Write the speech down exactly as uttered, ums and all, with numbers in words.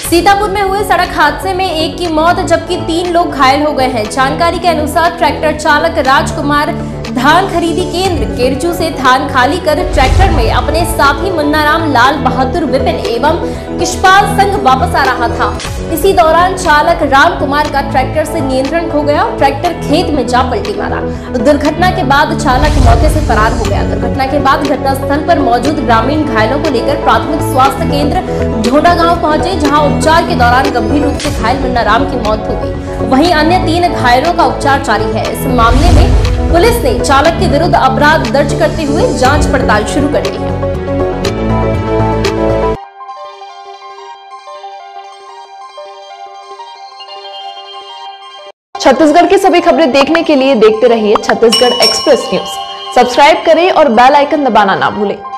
सीतापुर में हुए सड़क हादसे में एक की मौत जबकि तीन लोग घायल हो गए हैं। जानकारी के अनुसार ट्रैक्टर चालक राजकुमार धान खरीदी केंद्र केरचू से धान खाली कर ट्रैक्टर में अपने साथी मुन्नाराम लाल बहादुर विपिन एवं किशपाल संग वापस आ रहा था। इसी दौरान चालक राम कुमार का ट्रैक्टर से नियंत्रण खो गया और ट्रैक्टर खेत में जा पलटी मारा। दुर्घटना के बाद चालक मौके से फरार हो गया। दुर्घटना के बाद घटनास्थल पर मौजूद ग्रामीण घायलों को लेकर प्राथमिक स्वास्थ्य केंद्र ढोडा गांव पहुंचे, जहां उपचार के दौरान गंभीर रूप से घायल मुन्नाराम की मौत हो गई। वहीं अन्य तीन घायलों का उपचार जारी है। इस मामले में पुलिस ने चालक के विरुद्ध अपराध दर्ज करते हुए जांच पड़ताल शुरू कर दी है। छत्तीसगढ़ की सभी खबरें देखने के लिए देखते रहिए छत्तीसगढ़ एक्सप्रेस न्यूज। सब्सक्राइब करें और बेल आइकन दबाना ना भूलें।